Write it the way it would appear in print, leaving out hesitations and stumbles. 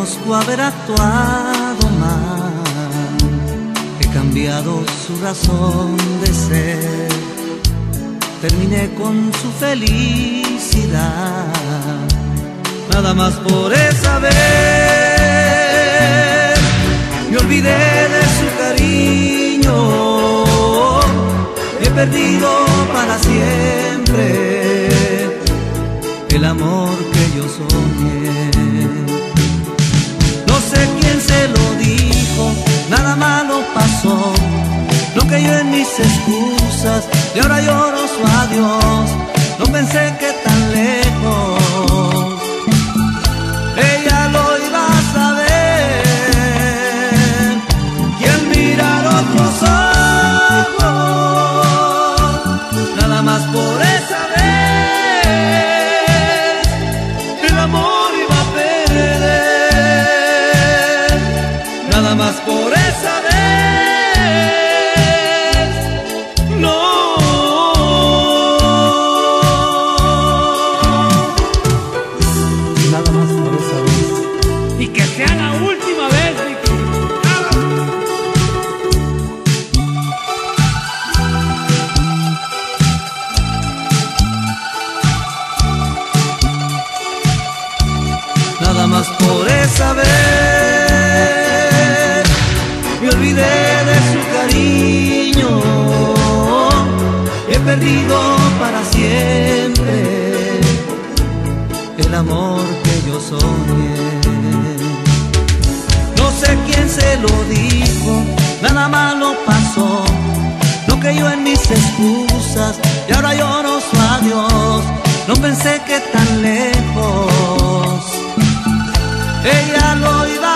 Reconozco haber actuado mal, he cambiado su razón de ser, terminé con su felicidad, nada más por esa vez. Me olvidé de su cariño, he perdido para siempre el amor que yo soñé. No sé quién se lo dijo, nada malo pasó, no cayó en mis excusas y ahora lloro su adiós. No pensé que tan lejos ella lo iba a saber, y al mirar otros ojos, nada más por esa vez, el amor iba a perder, nada más por esa vez. Nada más por esa vez, me olvidé de su cariño, he perdido para siempre el amor que yo soñé. No sé quién se lo dijo, nada malo pasó, no cayó en mis excusas y ahora lloro su adiós. No pensé que tan lejos ella lo iba